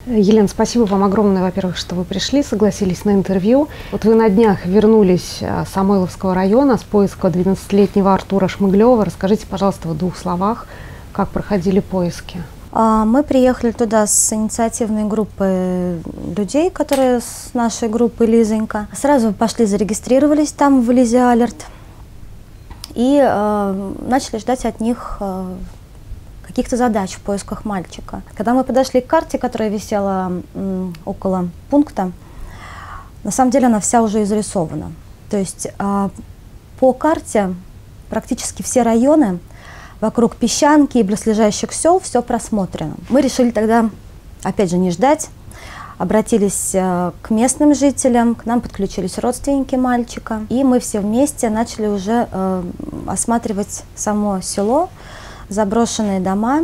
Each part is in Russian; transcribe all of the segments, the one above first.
Елена, спасибо вам огромное, во-первых, что вы пришли, согласились на интервью. Вот вы на днях вернулись с Самойловского района с поиска 12-летнего Артура Шмыглева. Расскажите, пожалуйста, в 2 словах, как проходили поиски. Мы приехали туда с инициативной группой людей, которые с нашей группы «Лизонька». Сразу пошли, зарегистрировались там в Лизе Алерт и начали ждать от них каких-то задач в поисках мальчика. Когда мы подошли к карте, которая висела около пункта, на самом деле она вся уже изрисована. То есть по карте практически все районы вокруг Песчанки и близлежащих сел все просмотрено. Мы решили тогда, опять же, не ждать, обратились к местным жителям, к нам подключились родственники мальчика, и мы все вместе начали уже осматривать само село, заброшенные дома,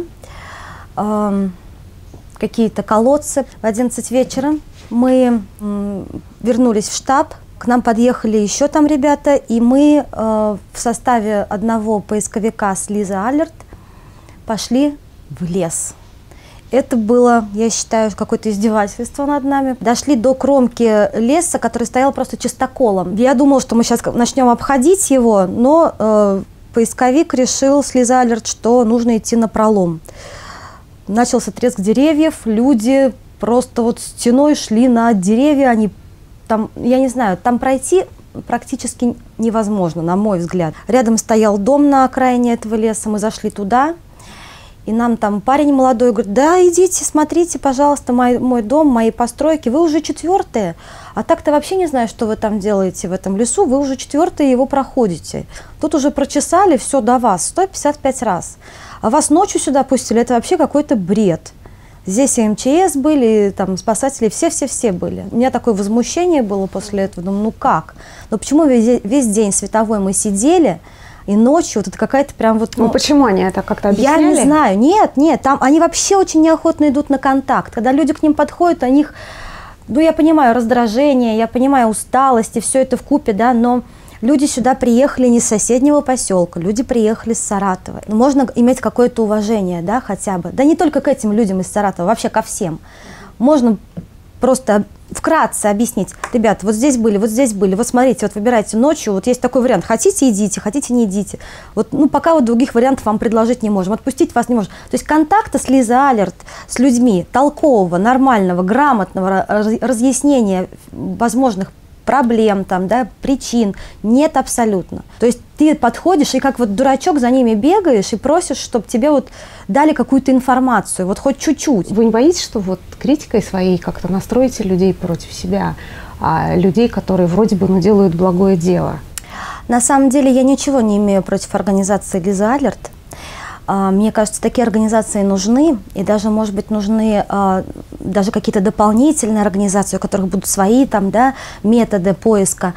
какие-то колодцы. В 11 вечера мы вернулись в штаб, к нам подъехали еще там ребята, и мы в составе одного поисковика с Лизы Алерт пошли в лес. Это было, я считаю, какое-то издевательство над нами. Дошли до кромки леса, который стоял просто чистоколом. Я думала, что мы сейчас начнем обходить его, но поисковик решил с Лизой Алерт, что нужно идти напролом. Начался треск деревьев, люди просто вот стеной шли на деревья, они там, я не знаю, там пройти практически невозможно, на мой взгляд. Рядом стоял дом на окраине этого леса, мы зашли туда, и нам там парень молодой говорит: да, идите, смотрите, пожалуйста, мой дом, мои постройки, вы уже 4-е, а так-то вообще не знаю, что вы там делаете в этом лесу, вы уже 4-е его проходите. Тут уже прочесали все до вас 155 раз, а вас ночью сюда пустили, это вообще какой-то бред. Здесь и МЧС были, там спасатели, все были. У меня такое возмущение было после этого. Думаю, ну как? Ну почему весь день световой мы сидели, и ночью вот это какая-то прям вот... Ну почему они это как-то объясняли? Я не знаю. Нет, там они вообще очень неохотно идут на контакт. Когда люди к ним подходят, у них, ну я понимаю раздражение, я понимаю усталость, и все это вкупе, да, но... Люди сюда приехали не с соседнего поселка, люди приехали с Саратова. Можно иметь какое-то уважение, да, хотя бы. Да не только к этим людям из Саратова, вообще ко всем. Можно просто вкратце объяснить: ребят, вот здесь были, вот смотрите, вот выбирайте ночью, вот есть такой вариант, хотите идите, хотите не идите. Вот, ну, пока вот других вариантов вам предложить не можем, отпустить вас не можем. То есть контакта с Лизой Алерт, с людьми, толкового, нормального, грамотного разъяснения возможных проблем, там, да, причин нет абсолютно. То есть ты подходишь и как вот дурачок за ними бегаешь и просишь, чтобы тебе вот дали какую-то информацию, вот хоть чуть-чуть. Вы не боитесь, что вот критикой своей как-то настроите людей против себя, людей, которые вроде бы делают благое дело? На самом деле я ничего не имею против организации Лизы Алерт. Мне кажется, такие организации нужны, и даже, может быть, нужны даже какие-то дополнительные организации, у которых будут свои там, да, методы поиска.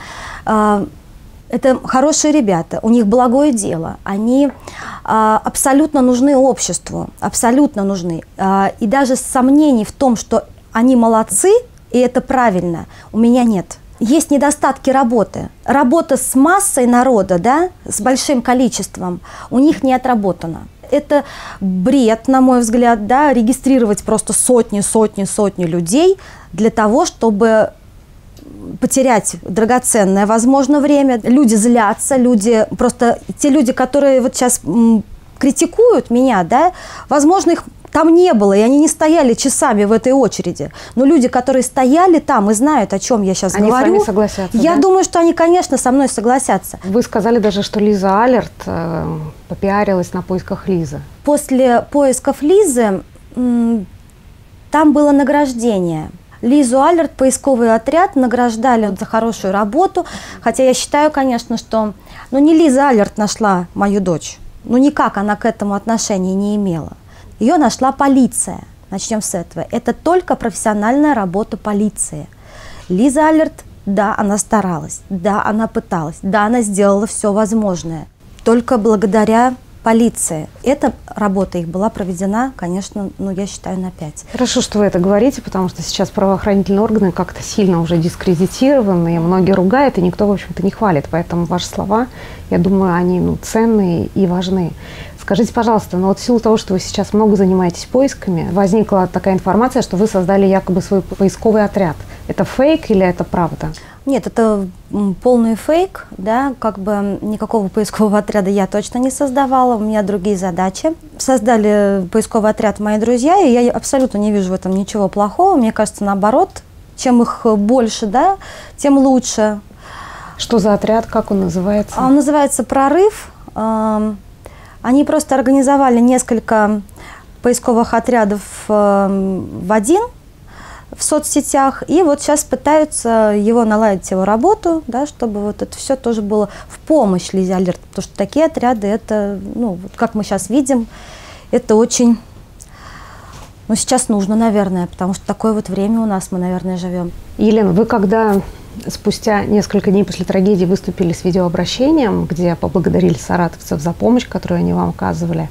Это хорошие ребята, у них благое дело, они абсолютно нужны обществу, абсолютно нужны. И даже сомнений в том, что они молодцы, и это правильно, у меня нет. Есть недостатки работы. Работа с массой народа, да, с большим количеством, у них не отработана. Это бред, на мой взгляд, да, регистрировать просто сотни людей для того, чтобы потерять драгоценное, возможно, время. Люди злятся, просто те люди, которые вот сейчас критикуют меня, да, возможно, их там не было, и они не стояли часами в этой очереди. Но люди, которые стояли там и знают, о чем я сейчас говорю, они с вами согласятся, я да? думаю, что они, конечно, со мной согласятся. Вы сказали даже, что Лиза Алерт попиарилась на поисках Лизы. После поисков Лизы там было награждение. Лизу Алерт, поисковый отряд, награждали за хорошую работу. Хотя я считаю, конечно, что не Лиза Алерт нашла мою дочь. Никак она к этому отношения не имела. Ее нашла полиция. Начнем с этого. Это только профессиональная работа полиции. Лиза Алерт, да, она старалась, да, она пыталась, да, она сделала все возможное. Только благодаря полиции. Эта работа их была проведена, конечно, я считаю, на 5. Хорошо, что вы это говорите, потому что сейчас правоохранительные органы как-то сильно уже дискредитированы, и многие ругают, и никто, в общем-то, не хвалит. Поэтому ваши слова, я думаю, они ценные и важны. Скажите, пожалуйста, но вот в силу того, что вы сейчас много занимаетесь поисками, возникла такая информация, что вы создали якобы свой поисковый отряд. Это фейк или это правда? Нет, это полный фейк, да, как бы никакого поискового отряда я точно не создавала, у меня другие задачи. Создали поисковый отряд мои друзья, и я абсолютно не вижу в этом ничего плохого, мне кажется, наоборот, чем их больше, да, тем лучше. Что за отряд, как он называется? Он называется «Прорыв». Они просто организовали несколько поисковых отрядов в один в соцсетях, и вот сейчас пытаются наладить его работу, да, чтобы вот это все тоже было в помощь Лизе Алерт, потому что такие отряды, это, ну, вот как мы сейчас видим, это очень, ну, сейчас нужно, наверное, потому что такое вот время у нас, мы, наверное, живем. Елена, вы когда спустя несколько дней после трагедии выступили с видеообращением, где поблагодарили саратовцев за помощь, которую они вам оказывали,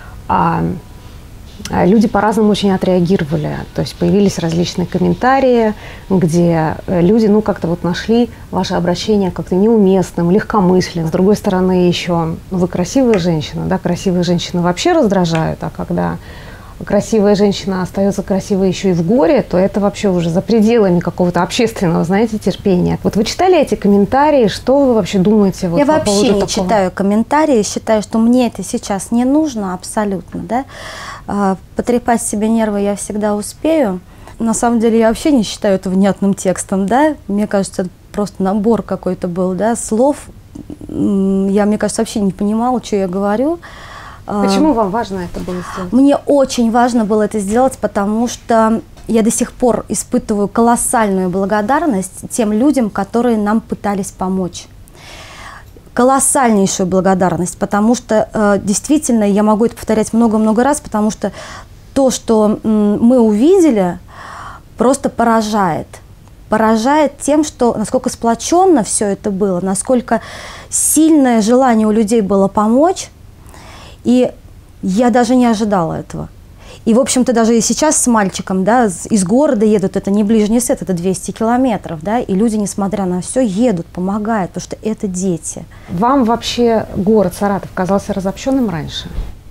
люди по-разному очень отреагировали. То есть появились различные комментарии, где люди, ну, как-то вот нашли ваше обращение как-то неуместным, легкомысленным. С другой стороны, еще вы красивая женщина, да, красивые женщины вообще раздражают, а когда красивая женщина остается красивой еще и в горе, то это вообще уже за пределами какого-то общественного, знаете, терпения. Вот вы читали эти комментарии, что вы вообще думаете? Вот, я по вообще поводу не такого? Читаю комментарии, считаю, что мне это сейчас не нужно абсолютно, да. Потрепать себе нервы я всегда успею. На самом деле я вообще не считаю это внятным текстом, да. Мне кажется, это просто набор какой-то был, да, слов. Я, мне кажется, вообще не понимала, что я говорю. Почему вам важно это было сделать? Мне очень важно было это сделать, потому что я до сих пор испытываю колоссальную благодарность тем людям, которые нам пытались помочь. Колоссальнейшую благодарность, потому что действительно, я могу это повторять много-много раз, потому что то, что мы увидели, просто поражает. Поражает тем, что насколько сплоченно все это было, насколько сильное желание у людей было помочь. И я даже не ожидала этого. И, в общем-то, даже и сейчас с мальчиком, да, из города едут, это не ближний свет, это 200 километров, да, и люди, несмотря на все, едут, помогают, потому что это дети. Вам вообще город Саратов казался разобщенным раньше?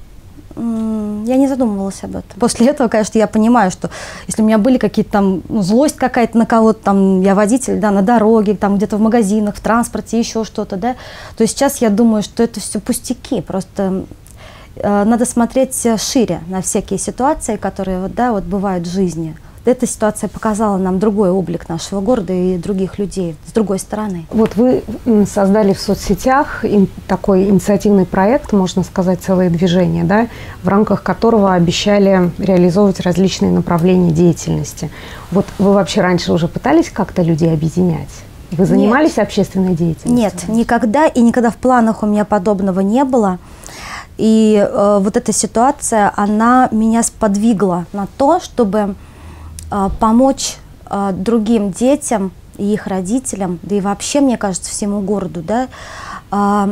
Я не задумывалась об этом. После этого, конечно, я понимаю, что если у меня были какие-то там, ну, злость какая-то на кого-то, там, я водитель, да, на дороге, там, где-то в магазинах, в транспорте, еще что-то, да, то сейчас я думаю, что это все пустяки, просто надо смотреть шире на всякие ситуации, которые вот, да, вот бывают в жизни. Эта ситуация показала нам другой облик нашего города и других людей с другой стороны. Вот вы создали в соцсетях такой инициативный проект, можно сказать, целое движение, да, в рамках которого обещали реализовывать различные направления деятельности. Вот вы вообще раньше уже пытались как-то людей объединять? Вы занимались общественной деятельностью? Нет, никогда, и никогда в планах у меня подобного не было. И вот эта ситуация, она меня сподвигла на то, чтобы помочь другим детям и их родителям, да и вообще, мне кажется, всему городу, да,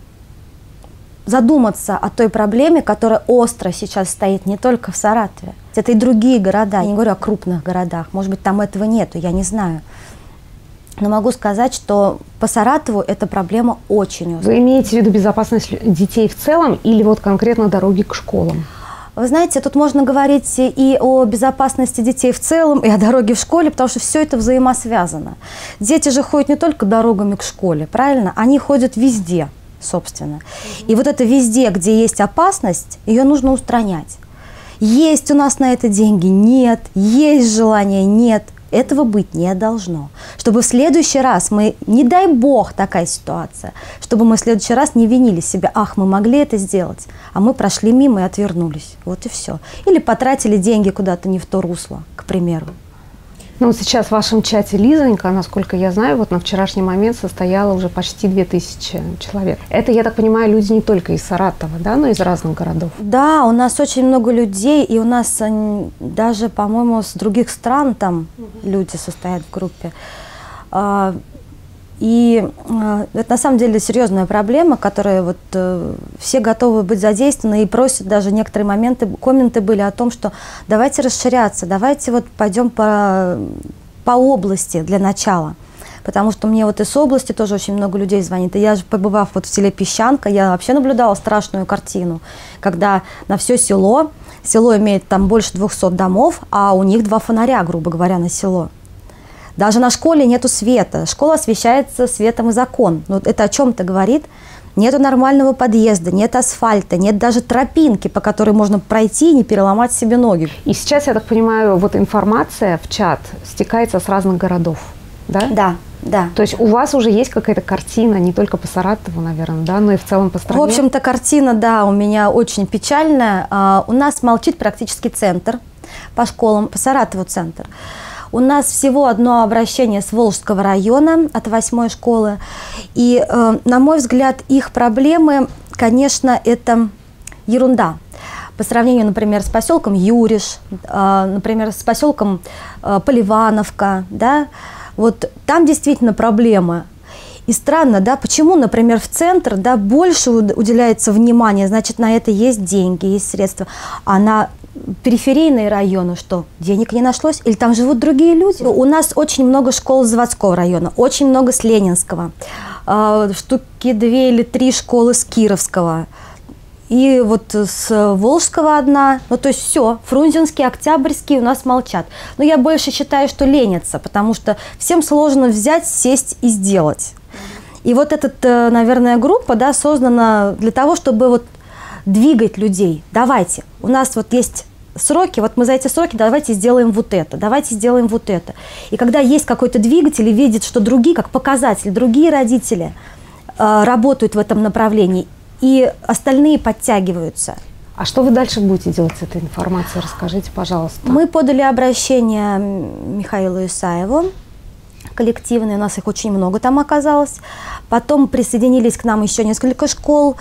задуматься о той проблеме, которая остро сейчас стоит не только в Саратове. Это и другие города, я не говорю о крупных городах, может быть, там этого нету, я не знаю. Но могу сказать, что по Саратову эта проблема очень острая. Вы имеете в виду безопасность детей в целом или вот конкретно дороги к школам? Вы знаете, тут можно говорить и о безопасности детей в целом, и о дороге в школе, потому что все это взаимосвязано. Дети же ходят не только дорогами к школе, правильно? Они ходят везде, собственно. И вот это везде, где есть опасность, ее нужно устранять. Есть у нас на это деньги? Нет. Есть желание? Нет. Этого быть не должно. Чтобы в следующий раз мы, не дай бог такая ситуация, чтобы мы в следующий раз не винили себя, ах, мы могли это сделать, а мы прошли мимо и отвернулись. Вот и все. Или потратили деньги куда-то не в то русло, к примеру. Ну, вот сейчас в вашем чате Лизонька, насколько я знаю, вот на вчерашний момент состояло уже почти 2000 человек. Это, я так понимаю, люди не только из Саратова, да, но и из разных городов. Да, у нас очень много людей, и у нас даже, по-моему, с других стран там люди состоят в группе. И это на самом деле серьезная проблема, которая вот все готовы быть задействованы и просят даже некоторые моменты, комменты были о том, что давайте расширяться, давайте вот пойдем по области для начала. потому что мне вот из области тоже очень много людей звонит. И я же, побывав вот в селе Песчанка, я вообще наблюдала страшную картину, когда на все село имеет там больше 200 домов, а у них 2 фонаря, грубо говоря, на село. Даже на школе нету света. Школа освещается светом из окон. Вот это о чем-то говорит. Нету нормального подъезда, нет асфальта, нет даже тропинки, по которой можно пройти и не переломать себе ноги. И сейчас, я так понимаю, вот информация в чат стекается с разных городов, да? Да, да. То есть у вас уже есть какая-то картина, не только по Саратову, наверное, да, но и в целом по стране? В общем-то, картина, да, у меня очень печальная. У нас молчит практически центр по школам, по Саратову центр. У нас всего одно обращение с Волжского района от 8-й школы. И, на мой взгляд, их проблемы, конечно, это ерунда. По сравнению, например, с поселком Юриш, например, с поселком Поливановка, да, вот там действительно проблемы. И странно, да, почему, например, в центр, да, больше уделяется внимания, значит, на это есть деньги, есть средства, а на периферийные районы, что денег не нашлось, или там живут другие люди. У нас очень много школ с Заводского района, очень много с Ленинского, штуки 2 или 3 школы с Кировского, и вот с Волжского одна, ну то есть все, Фрунзенский, Октябрьский у нас молчат. Но я больше считаю, что ленятся, потому что всем сложно взять, сесть и сделать. И вот эта, наверное, группа, да, создана для того, чтобы вот двигать людей. Давайте, у нас вот есть сроки, вот мы за эти сроки давайте сделаем вот это, давайте сделаем вот это. И когда есть какой-то двигатель и видит, что другие, как показатель, другие родители работают в этом направлении, и остальные подтягиваются. А что вы дальше будете делать с этой информацией? Расскажите, пожалуйста. Мы подали обращение Михаилу Исаеву, коллективные, у нас их очень много там оказалось. Потом присоединились к нам еще несколько школ.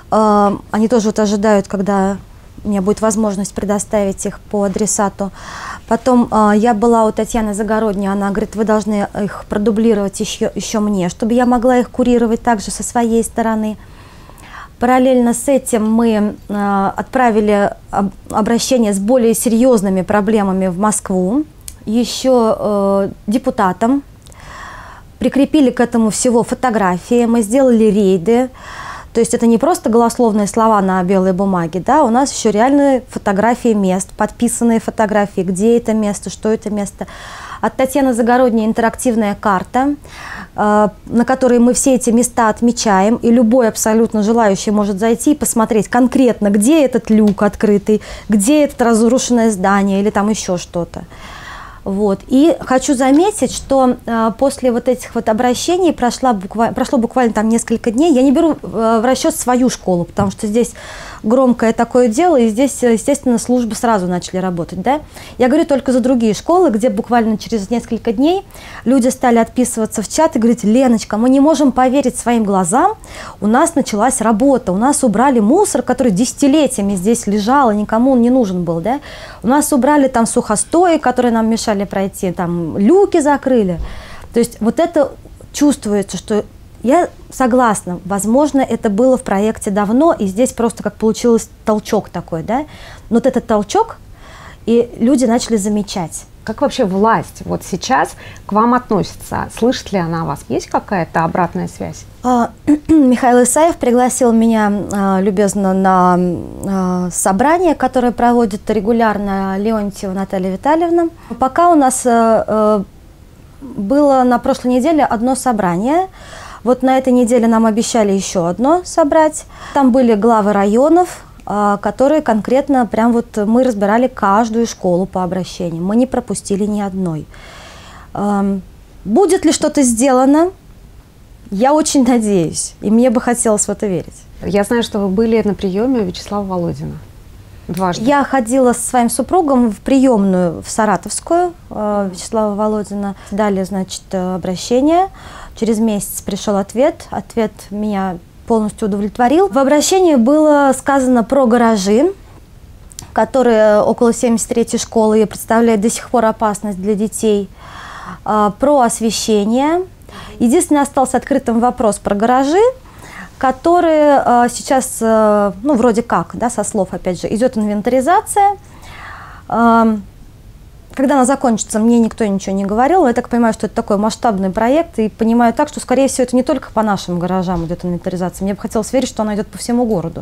Они тоже вот ожидают, когда у меня будет возможность предоставить их по адресату. Потом я была у Татьяны Загородней, она говорит, вы должны их продублировать еще мне, чтобы я могла их курировать также со своей стороны. Параллельно с этим мы отправили обращение с более серьезными проблемами в Москву, еще депутатам. Прикрепили к этому всего фотографии, мы сделали рейды. То есть это не просто голословные слова на белой бумаге, да, у нас еще реальные фотографии мест, подписанные фотографии, где это место, что это место. От Татьяны Загородней интерактивная карта, на которой мы все эти места отмечаем, и любой абсолютно желающий может зайти и посмотреть конкретно, где этот люк открытый, где это разрушенное здание или там еще что-то. Вот. И хочу заметить, что после вот этих вот обращений прошло буквально там несколько дней. Я не беру в расчет свою школу, потому что здесь громкое такое дело, и здесь, естественно, службы сразу начали работать. Да? Я говорю только за другие школы, где буквально через несколько дней люди стали отписываться в чат и говорить: Леночка, мы не можем поверить своим глазам, у нас началась работа, у нас убрали мусор, который десятилетиями здесь лежал, и никому он не нужен был. Да? У нас убрали там сухостои, которые нам мешали пройти, там люки закрыли. То есть вот это чувствуется, что я согласна, возможно, это было в проекте давно, и здесь просто как получилось толчок такой, да? Но вот этот толчок, и люди начали замечать. Как вообще власть вот сейчас к вам относится? Слышит ли она вас? Есть какая-то обратная связь? Михаил Исаев пригласил меня любезно на собрание, которое проводит регулярно Леонтьева Наталья Витальевна. Пока у нас было на прошлой неделе одно собрание. Вот на этой неделе нам обещали еще одно собрать. Там были главы районов, которые конкретно, прям вот мы разбирали каждую школу по обращениям. Мы не пропустили ни одной. Будет ли что-то сделано? Я очень надеюсь, и мне бы хотелось в это верить. Я знаю, что вы были на приеме у Вячеслава Володина. Дважды. Я ходила со своим супругом в приемную в Саратовскую Вячеслава Володина. Дали, значит, обращение. Через месяц пришел ответ. Ответ меня полностью удовлетворил. В обращении было сказано про гаражи, которые около 73-й школы представляют до сих пор опасность для детей, про освещение. Единственное, остался открытым вопрос про гаражи, которые сейчас, ну, вроде как, да, со слов, опять же, идет инвентаризация. Когда она закончится, мне никто ничего не говорил. Я так понимаю, что это такой масштабный проект, и понимаю так, что, скорее всего, это не только по нашим гаражам идет инвентаризация. Мне бы хотелось верить, что она идет по всему городу.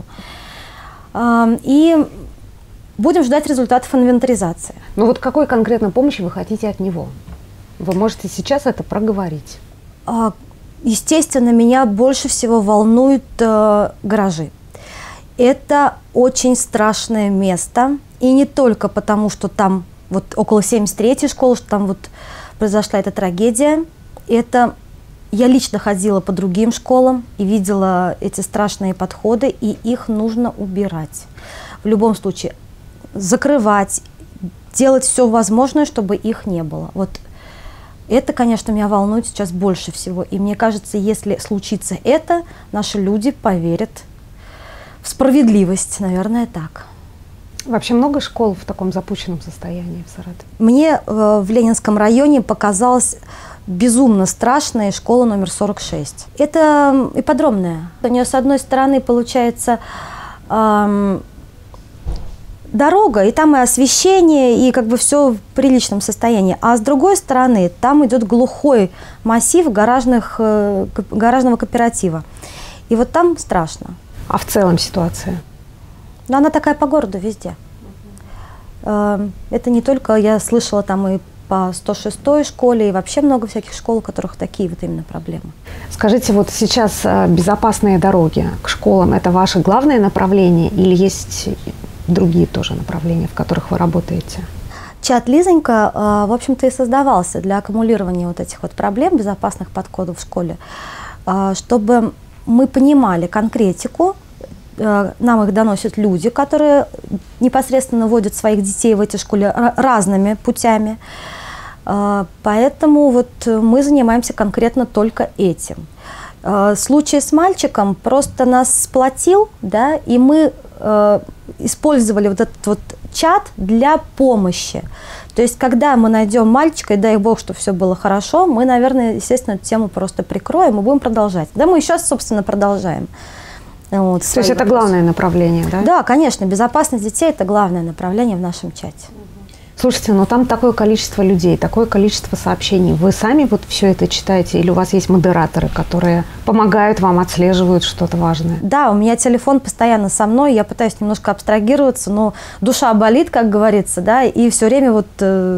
И будем ждать результатов инвентаризации. Ну вот какой конкретно помощи вы хотите от него? Вы можете сейчас это проговорить. Естественно, меня больше всего волнуют гаражи. Это очень страшное место. И не только потому, что там вот около 73-й школы, что там вот произошла эта трагедия. Это я лично ходила по другим школам и видела эти страшные подходы, и их нужно убирать. В любом случае, закрывать, делать все возможное, чтобы их не было. Вот это, конечно, меня волнует сейчас больше всего. И мне кажется, если случится это, наши люди поверят в справедливость, наверное, так. Вообще много школ в таком запущенном состоянии в Саратове? Мне в Ленинском районе показалась безумно страшная школа номер 46. Это ипподромная. У нее с одной стороны получается дорога, и там и освещение, и как бы все в приличном состоянии. А с другой стороны, там идет глухой массив гаражного кооператива. И вот там страшно. А в целом ситуация? Но она такая по городу везде. Это не только, я слышала там и по 106-й школе, и вообще много всяких школ, у которых такие вот именно проблемы. Скажите, вот сейчас безопасные дороги к школам – это ваше главное направление или есть другие тоже направления, в которых вы работаете? Чат «Лизонька», в общем-то, и создавался для аккумулирования вот этих вот проблем, безопасных подходов в школе, чтобы мы понимали конкретику. Нам их доносят люди, которые непосредственно водят своих детей в эти школы разными путями. Поэтому вот мы занимаемся конкретно только этим. Случай с мальчиком просто нас сплотил, да, и мы использовали вот этот вот чат для помощи. То есть, когда мы найдем мальчика, и дай бог, что все было хорошо, мы, наверное, естественно, эту тему просто прикроем и будем продолжать. Да, мы и сейчас, собственно, продолжаем. Вот, то есть это главное направление, да? Да, конечно, безопасность детей – это главное направление в нашем чате. Слушайте, но там такое количество людей, такое количество сообщений. Вы сами вот все это читаете или у вас есть модераторы, которые помогают вам, отслеживают что-то важное? Да, у меня телефон постоянно со мной, я пытаюсь немножко абстрагироваться, но душа болит, как говорится, да, и все время вот…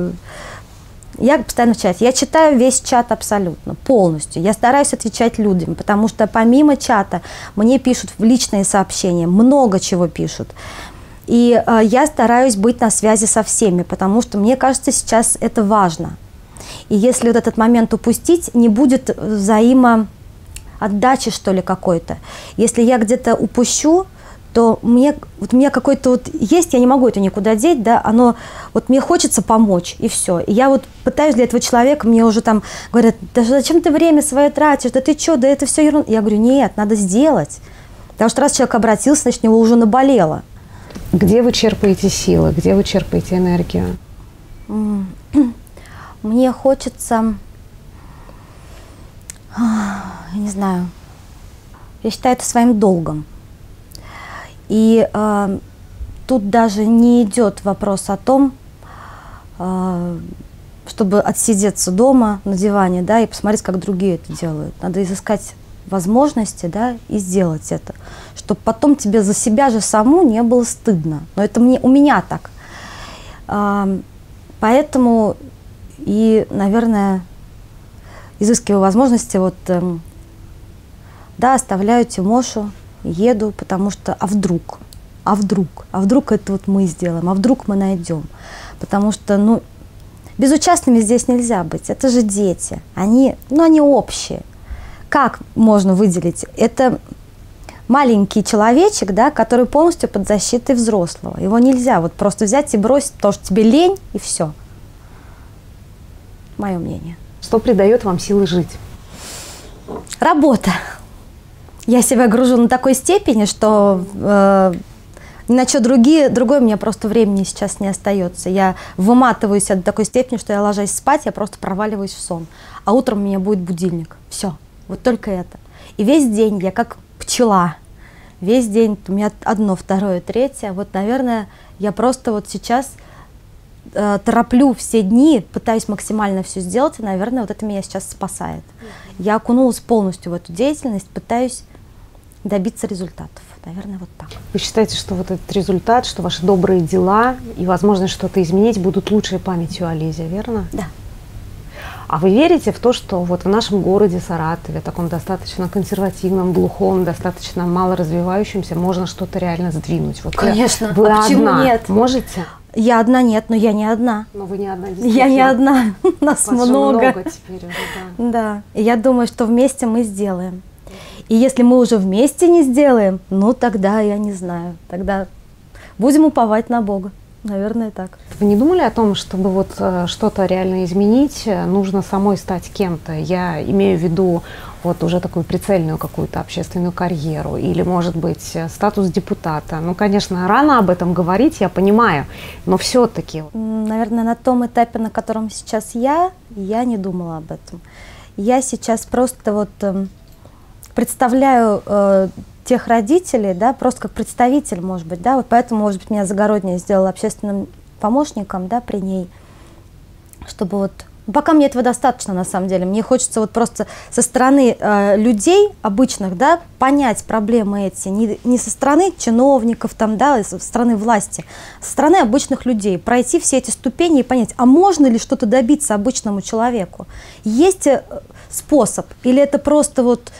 Я постоянно в чате. Я читаю весь чат абсолютно, полностью. Я стараюсь отвечать людям, потому что помимо чата мне пишут в личные сообщения, много чего пишут. И я стараюсь быть на связи со всеми, потому что мне кажется, сейчас это важно. И если вот этот момент упустить, не будет взаимоотдачи, что ли, какой-то. Если я где-то упущу, то у меня какой-то вот есть, я не могу это никуда деть, да, оно, вот мне хочется помочь, и все. И я вот пытаюсь для этого человека, мне уже там говорят, да зачем ты время свое тратишь, да ты что, да это все ерунда. Я говорю, нет, надо сделать. Потому что раз человек обратился, значит, у него уже наболело. Где вы черпаете силы, где вы черпаете энергию? Мне хочется, я не знаю, я считаю это своим долгом. И тут даже не идет вопрос о том, чтобы отсидеться дома на диване, да, и посмотреть, как другие это делают. Надо изыскать возможности, да, и сделать это, чтобы потом тебе за себя же саму не было стыдно. Но это у меня так. Поэтому и, наверное, изыскиваю возможности, вот, да, оставляю Тимошу, еду, потому что, а вдруг это вот мы сделаем, а вдруг мы найдем. Потому что, ну, безучастными здесь нельзя быть, это же дети, они общие. Как можно выделить? Это маленький человечек, да, который полностью под защитой взрослого. Его нельзя вот просто взять и бросить, потому что тебе лень, и все. Мое мнение. Что придает вам силы жить? Работа. Я себя гружу на такой степени, что ни на что другое у меня просто времени сейчас не остается. Я выматываюсь до такой степени, что я ложась спать, я просто проваливаюсь в сон. А утром у меня будет будильник. Все. Вот только это. И весь день я как пчела. Весь день у меня одно, второе, третье. Вот, наверное, я просто вот сейчас тороплю все дни, пытаюсь максимально все сделать, и, наверное, вот это меня сейчас спасает. Я окунулась полностью в эту деятельность, пытаюсь добиться результатов. Наверное, вот так. Вы считаете, что вот этот результат, что ваши добрые дела и возможность что-то изменить будут лучшей памятью о Лизе, верно? Да. А вы верите в то, что вот в нашем городе Саратове, таком достаточно консервативном, глухом, достаточно мало развивающемся, можно что-то реально сдвинуть? Вот конечно. Вы почему одна нет? Можете? Я одна нет, но я не одна. Но вы не одна, Я не одна. Нас вас много. теперь уже, да. Да. И я думаю, что вместе мы сделаем. И если мы уже вместе не сделаем, ну тогда я не знаю. Тогда будем уповать на Бога. Наверное, так. Вы не думали о том, чтобы вот что-то реально изменить, нужно самой стать кем-то? Я имею в виду вот уже такую прицельную какую-то общественную карьеру или, может быть, статус депутата. Ну, конечно, рано об этом говорить, я понимаю, но все-таки. Наверное, на том этапе, на котором сейчас я не думала об этом. Я сейчас просто вот представляю тех родителей, да, просто как представитель, может быть, да, вот поэтому, может быть, меня Загородняя сделала общественным помощником, да, при ней, чтобы вот, пока мне этого достаточно, на самом деле, мне хочется вот просто со стороны людей обычных, да, понять проблемы эти, не со стороны чиновников, там, да, со стороны власти, со стороны обычных людей, пройти все эти ступени и понять, а можно ли что-то добиться обычному человеку, есть способ, или это просто вот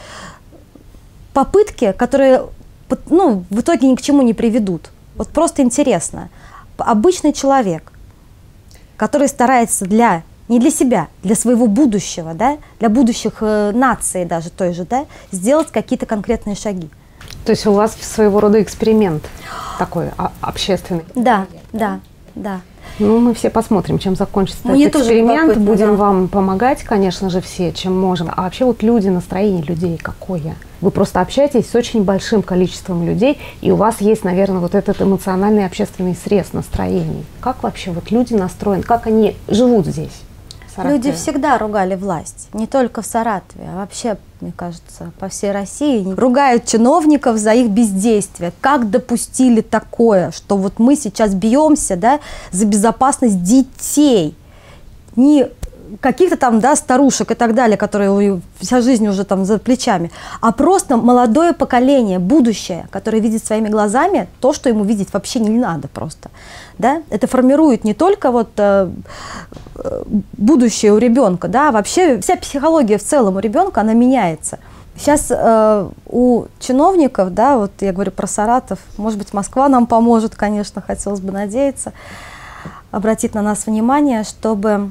попытки, которые, ну, в итоге ни к чему не приведут. Вот просто интересно. Обычный человек, который старается не для себя, для своего будущего, да, для будущих наций даже той же, да, сделать какие-то конкретные шаги. То есть у вас своего рода эксперимент такой общественный? Да, да, да. Ну, мы все посмотрим, чем закончится Мне этот тоже эксперимент. любопытно, Будем да. вам помогать, конечно же, все, чем можем. А вообще вот люди, настроение людей какое? Вы просто общаетесь с очень большим количеством людей, и у вас есть, наверное, вот этот эмоциональный общественный срез настроений. Как вообще вот люди настроены, как они живут здесь? Люди всегда ругали власть, не только в Саратове, а вообще, мне кажется, по всей России. Ругают чиновников за их бездействие. Как допустили такое, что вот мы сейчас бьемся, да, за безопасность детей, не каких-то там, да, старушек и так далее, которые вся жизнь уже там за плечами, а просто молодое поколение, будущее, которое видит своими глазами то, что ему видеть вообще не надо просто. Да? Это формирует не только вот будущее у ребенка, да, вообще вся психология в целом у ребенка, она меняется. Сейчас у чиновников, да, вот я говорю про Саратов, может быть, Москва нам поможет, конечно, хотелось бы надеяться, обратить на нас внимание, чтобы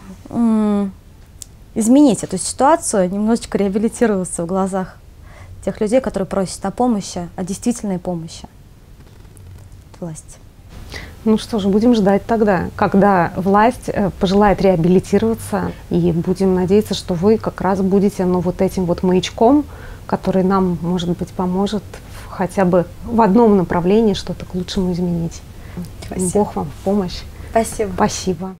изменить эту ситуацию, немножечко реабилитироваться в глазах тех людей, которые просят о помощи, о действительной помощи от власти. Ну что же, будем ждать тогда, когда власть пожелает реабилитироваться, и будем надеяться, что вы как раз будете, ну, вот этим вот маячком, который нам, может быть, поможет хотя бы в одном направлении что-то к лучшему изменить. Спасибо. Бог вам в помощь. Спасибо. Спасибо.